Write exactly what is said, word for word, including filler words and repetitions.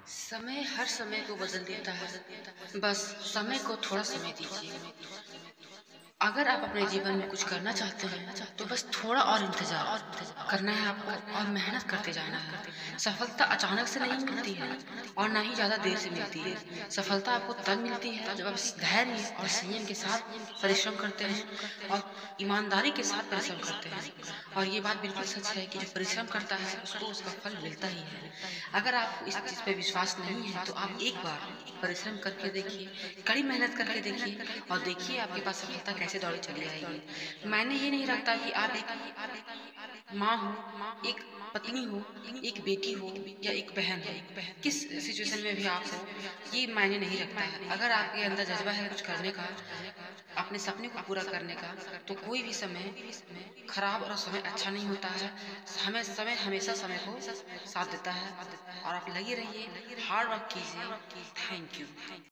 समय हर समय को बदल देता है। बस समय को थोड़ा समय दीजिए। अगर आप अपने जीवन में कुछ करना चाहते हैं तो बस थोड़ा और इंतजार करना है आपको और मेहनत करते जाना है। सफलता अचानक से नहीं मिलती है और ना ही ज्यादा देर से मिलती है। सफलता आपको तब मिलती है जब आप धैर्य और संयम के साथ परिश्रम करते हैं और ईमानदारी के साथ परिश्रम करते हैं। और ये बात बिल्कुल सच है कि जो परिश्रम करता है उसको उसका फल मिलता ही है। अगर आपको इस चीज पे विश्वास नहीं है तो आप एक बार परिश्रम करके देखिए, कड़ी मेहनत करके देखिए और देखिए आपके पास सफलता कैसे दौड़ी चली आएगी। मायने ये नहीं रखता कि आप एक माँ हो, एक पत्नी हो, एक बेटी हो या एक बहन हो, किस सिचुएशन में भी आप हो, ये मायने नहीं रखता है। अगर आपके अंदर जज्बा है कुछ करने का, अपने सपने को पूरा करने का, तो कोई भी समय खराब और समय अच्छा नहीं होता है। हमें समय हमेशा समय को साथ देता है और आप लगे रहिए, हार्ड वर्क कीजिए। Thank you.